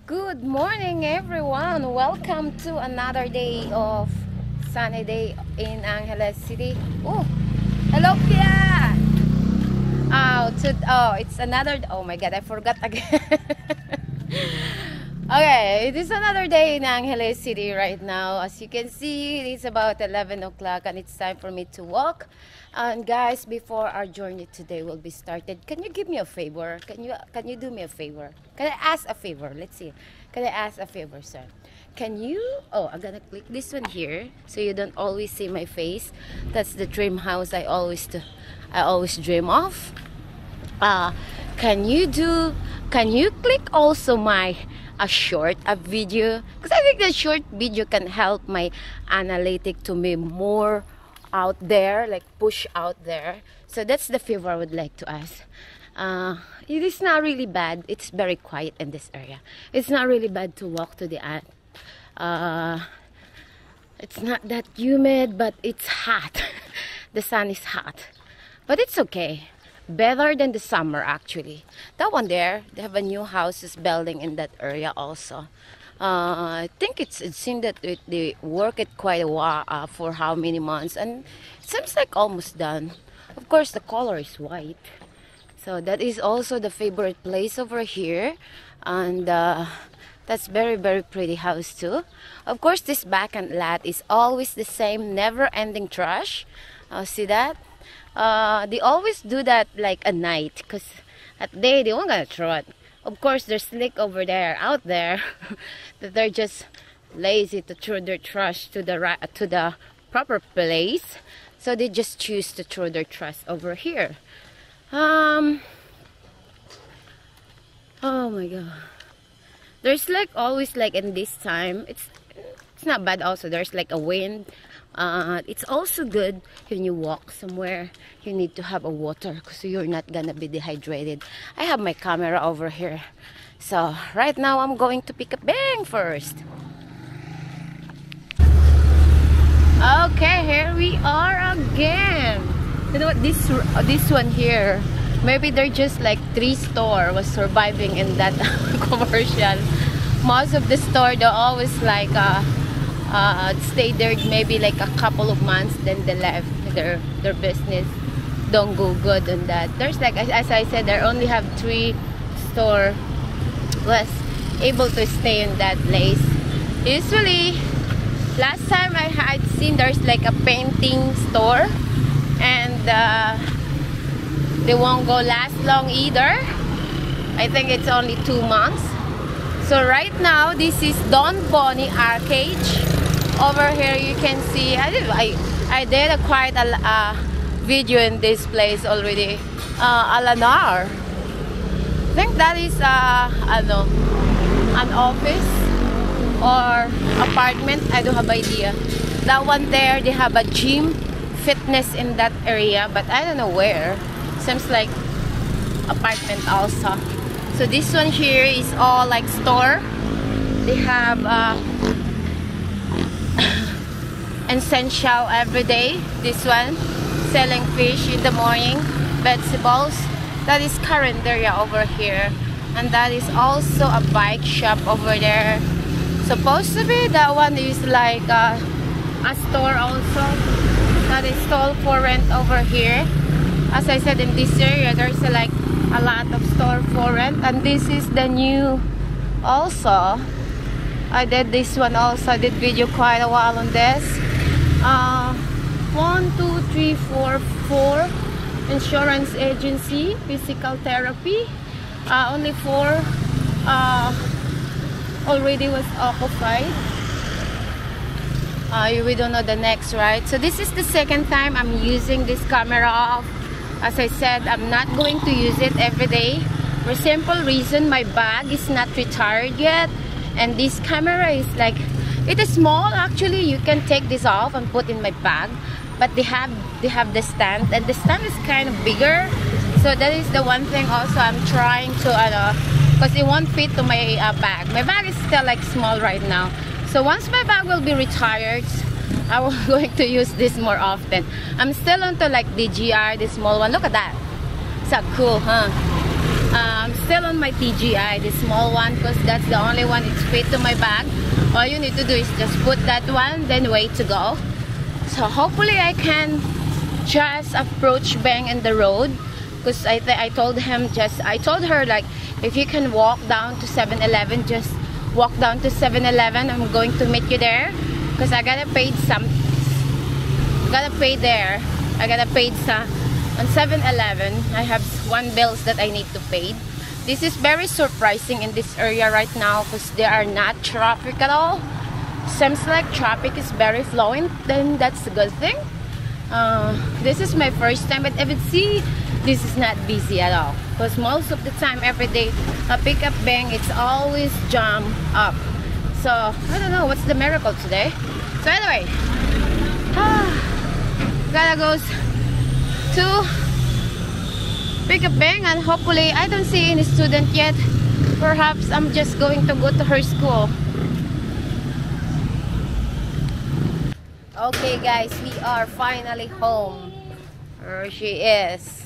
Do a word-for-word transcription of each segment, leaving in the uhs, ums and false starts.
Good morning, everyone. Welcome to another day of sunny day in Angeles City. Oh, hello, Pia. Oh, to, oh, it's another. Oh my God, I forgot again. Okay, it is another day in Angeles City right now. As you can see, it is about eleven o'clock and it's time for me to walk. And guys, before our journey today will be started, can you give me a favor? Can you can you do me a favor? Can I ask a favor? Let's see. Can I ask a favor, sir? Can you, oh, I'm gonna click this one here so you don't always see my face. That's the dream house I always do, I always dream of. Uh, can you do, can you click also my a short a video, because I think the short video can help my analytic to be more out there, like push out there. So that's the favor I would like to ask. Uh, it is not really bad. It's very quiet in this area. It's not really bad to walk to the ad. Uh, it's not that humid, but it's hot. The sun is hot, but it's okay. Better than the summer actually. That one there, they have a new houses building in that area also. Uh, I think it's it seemed that it, they work it quite a while uh, for how many months, and it seems like almost done. Of course, the color is white, so that is also the favorite place over here, and uh, that's very very pretty house too. Of course, this back and lot is always the same, never-ending trash. Uh, see that? Uh, they always do that like at night, because at day they won't gonna throw it. Of course, there's slick over there, out there, that they're just lazy to throw their trash to the ra to the proper place, so they just choose to throw their trash over here. Um. Oh my God. There's like always like in this time, it's it's not bad. Also, there's like a wind. Uh, it's also good when you walk somewhere. You need to have a water because you're not gonna be dehydrated. I have my camera over here, so right now I'm going to pick a bang first. Okay, here we are again. You know what? This this one here, maybe they're just like three store was surviving in that commercial. Most of the store they're always like uh. Uh, stay there maybe like a couple of months, then they left. Their their business don't go good on that. There's like, as, as I said, they only have three store was able to stay in that place. Usually, last time I had seen there's like a painting store, and uh, they won't go last long either. I think it's only two months. So right now, this is Don Bonnie Arcade. Over here you can see I did I, I did a quite a uh, video in this place already. uh, Alanar, I think that is uh, ano, an office or apartment, I don't have idea. That one there, they have a gym fitness in that area, but I don't know where. Seems like apartment also. So this one here is all like store. They have uh, essential every day. This one selling fish in the morning, vegetables. That is current area over here, and that is also a bike shop over there. Supposed to be that one is like a, a store also. That is sold for rent over here. As I said, in this area there's a, like a lot of store for rent, and this is the new also. I did this one also. I did video quite a while on this. Uh, one, two, three, four, four. Insurance agency, physical therapy. Uh, only four uh, already was occupied. Uh, we don't know the next, right? So this is the second time I'm using this camera. As I said, I'm not going to use it every day. For simple reason, my bag is not retired yet. And this camera is like, it is small actually. You can take this off and put in my bag, but they have they have the stand, and the stand is kind of bigger. So that is the one thing also I'm trying to uh, because it won't fit to my uh, bag. My bag is still like small right now. So once my bag will be retired, I will going to use this more often. I'm still onto like D J I, this small one. Look at that. It's so cool, huh? Um, still on my T G I, the small one, because that's the only one it's fit to my bag. All you need to do is just put that one, then wait to go. So hopefully I can just approach Beng in the road, because I th I told him just I told her, like, if you can walk down to seven eleven, just walk down to seven eleven. I'm going to meet you there, because I gotta pay some gotta pay there. I gotta pay sa on seven eleven. I have one bills that I need to pay. This is very surprising in this area right now, because there are not traffic at all. Seems like traffic is very flowing, then that's a good thing. Uh, this is my first time, but I would see this is not busy at all, because most of the time every day I pick up Beng, it's always jam up. So I don't know what's the miracle today. So anyway, ah, gotta go to pick up Beng, and hopefully I don't see any student yet. Perhaps I'm just going to go to her school. Okay guys, we are finally home. There she is.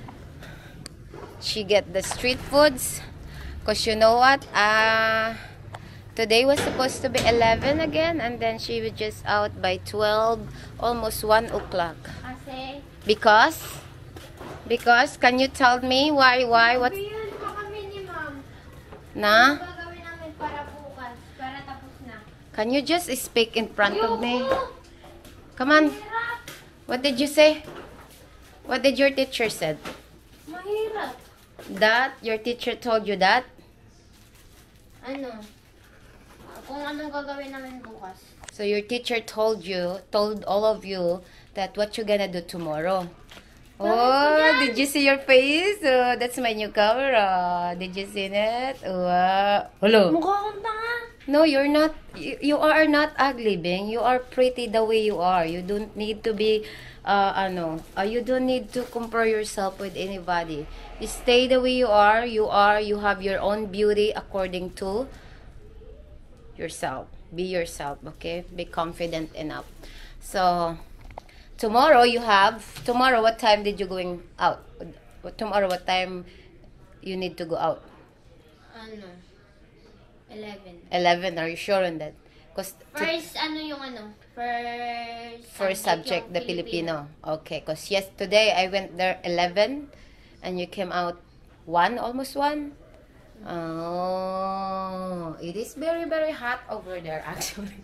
She get the street foods, because you know what, uh, today was supposed to be eleven again, and then she was just out by twelve, almost one o'clock. Because? Because, can you tell me why, why, what? Na? Can you just speak in front of me? Come on. What did you say? What did your teacher said? Mahirap. That? Your teacher told you that? Ano? Kung anong gagawin namin bukas. So your teacher told you, told all of you that what you gonna do tomorrow. Oh, did you see your face? Oh, that's my new camera. Did you see it? Wow. Hello. Mukha akong tanga. No, you're not. You, you are not ugly, Beng. You are pretty the way you are. You don't need to be, uh, ano, uh, you don't need to compare yourself with anybody. You stay the way you are. You are. You have your own beauty according to yourself. Be yourself, okay? Be confident enough. So, tomorrow you have, tomorrow what time did you going out? Tomorrow what time you need to go out? Ano? eleven. eleven, are you sure on that? Because First, ano yung ano? First, first subject, the Filipino. Okay, because yes, today I went there eleven and you came out one, almost one. Oh, it is very, very hot over there actually.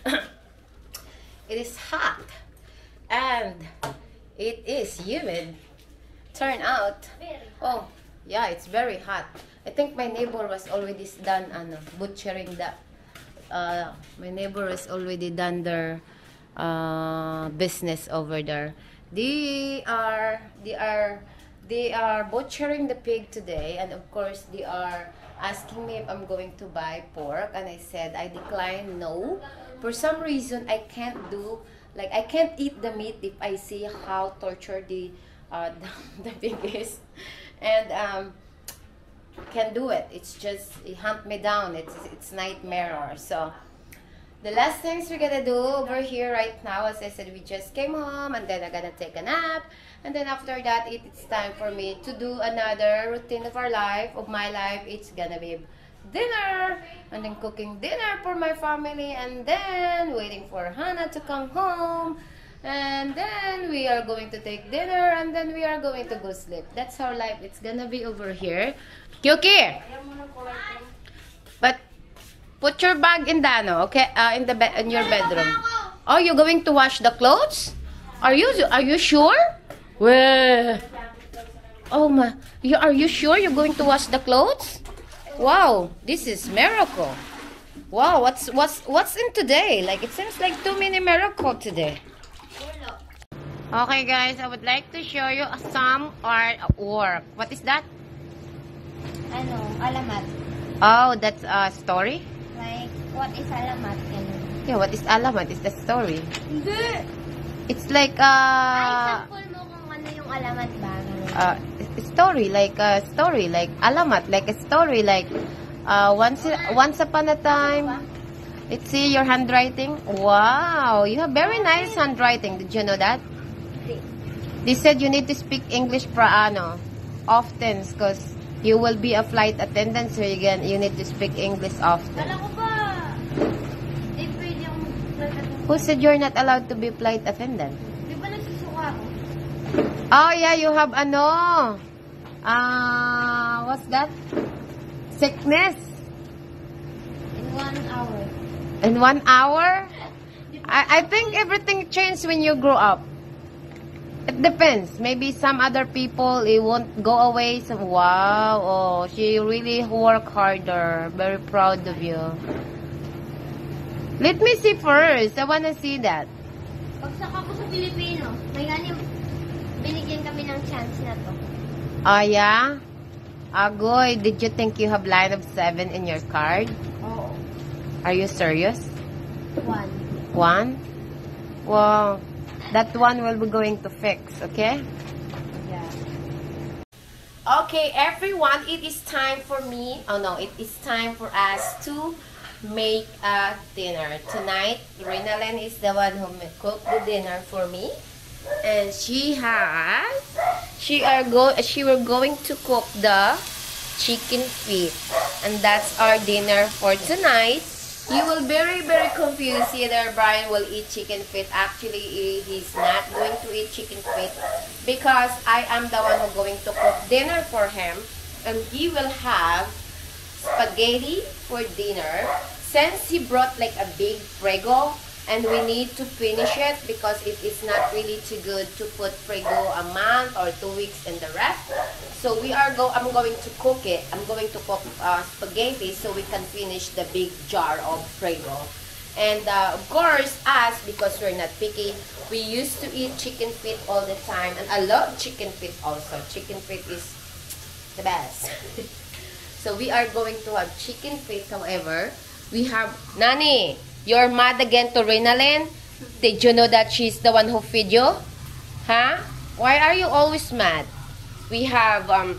It is hot. And it is humid. Turn out. Oh, yeah, it's very hot. I think my neighbor was already done ano, butchering that. Uh, my neighbor has already done their uh, business over there. They are, they are, they are butchering the pig today, and of course they are asking me if I'm going to buy pork, and I said I decline. No, for some reason I can't do. Like, I can't eat the meat if I see how tortured the, uh, the, the pig is. And, um, can't do it. It's just, it hunt me down. It's, it's nightmare. So, the last things we're gonna do over here right now, as I said, we just came home, and then I'm gonna take a nap. And then after that, it, it's time for me to do another routine of our life, of my life. It's gonna be dinner, and then cooking dinner for my family, and then waiting for Hannah to come home, and then we are going to take dinner, and then we are going to go sleep. That's how life it's gonna be over here. Kyoki, but put your bag in the ano, okay, uh, in the bed, in your bedroom. Oh, you're going to wash the clothes? Are you are you sure? Well, oh my, you are you sure you're going to wash the clothes? Wow, this is miracle. Wow, what's what's what's in today? Like, it seems like too many miracle today. Okay guys, I would like to show you some art work. What is that? Ano? Alamat. Oh, that's a story? Like, what is alamat? Ganun. Yeah, what is alamat? Is the story? Hindi! It's like Ay, uh sample mo kung ano yung alamat ba? Ganun. uh story, like a story, like alamat, like a story, like uh once once upon a time. Let's see your handwriting. Wow, you have very nice handwriting. Did you know that? They said you need to speak English pra ano often, because You will be a flight attendant, so you, can, you need to speak English often. Kala ko ba, di pwede akong magpapatid. Who said you're not allowed to be flight attendant? Di ba nagsusuka ako? Oh, yeah, you have ano? Ah, what's that? Sickness. In one hour. In one hour? I, I think everything changed when you grow up. It depends. Maybe some other people, it won't go away. So, wow, oh, she really work harder. Very proud of you. Let me see first. I wanna see that. Pagsaka ko sa Pilipino, may ganing binigyan kami ng chance na to. Oh, yeah? Agoy, did you think you have line of seven in your card? Oo. Are you serious? One. One? Wow. That one will be going to fix, okay? Yeah. Okay, everyone, it is time for me. Oh no, it is time for us to make a dinner. Tonight, Rinalyn is the one who cooked the dinner for me. And she has, she are go, she were going to cook the chicken feet. And that's our dinner for tonight. You will very, very confused either Brian will eat chicken feet. Actually, he's not going to eat chicken feet because I am the one who's going to cook dinner for him. And he will have spaghetti for dinner. Since he brought like a big Prego, and we need to finish it because it is not really too good to put Prego a month or two weeks in the ref. So we are go. I'm going to cook it. I'm going to cook uh, spaghetti so we can finish the big jar of Prego. And uh, of course, us, because we're not picky, we used to eat chicken feet all the time, and I love chicken feet also. Chicken feet is the best. So we are going to have chicken feet. However, we have Nani. You're mad again to Rinalyn? Did you know that she's the one who feed you? Huh? Why are you always mad? We have um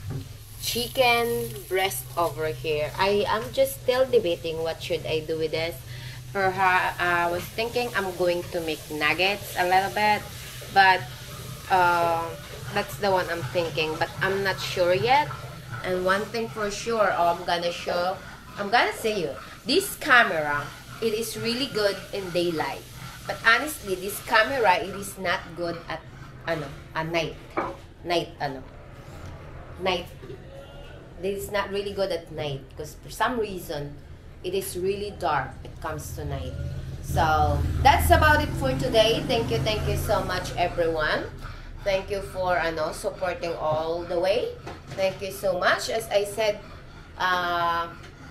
chicken breast over here. I am just still debating what should I do with this. Perhaps I was thinking I'm going to make nuggets a little bit, but uh, that's the one I'm thinking. But I'm not sure yet. And one thing for sure, oh, I'm gonna show. I'm gonna say you this camera. It is really good in daylight. But honestly, this camera, it is not good at, ano, at night. Night, ano. Night. It is not really good at night. Because for some reason, it is really dark. It comes to night. So, that's about it for today. Thank you, thank you so much, everyone. Thank you for, ano, supporting all the way. Thank you so much. As I said, uh...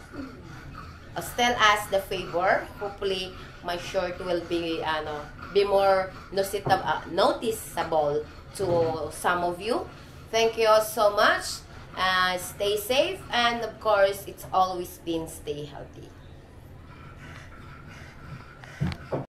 Uh, still ask the favor. Hopefully, my short will be ano, be more noticeable, uh, noticeable to some of you. Thank you all so much. Uh, stay safe, and of course, it's always been stay healthy.